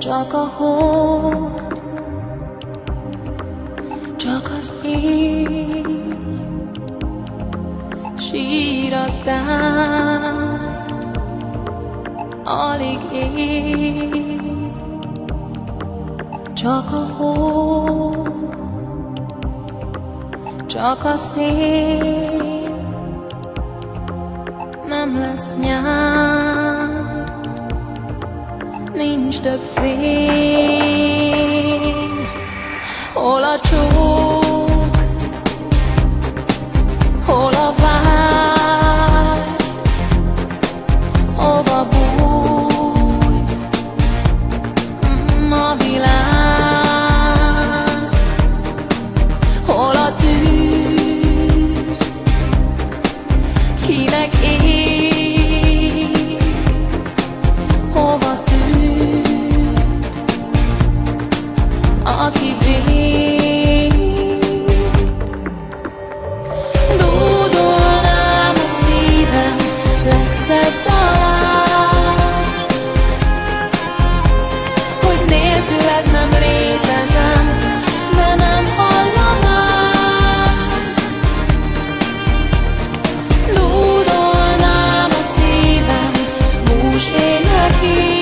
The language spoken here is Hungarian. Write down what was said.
Csak a hold, csak az ég, sír a táj, alig ég. Csak a hold, csak a szél, nem lesz nyár, nincs több fény. Hol a csók, hol a vágy, hova bújt a világ? Hol a tűz, kinek ég, hova tűnt, aki véd? Dúdolnám a szívem legszebb dalát, hogy nélküled nem létezem, de nem hallanád. Dúdolnám a szívem bús énekét,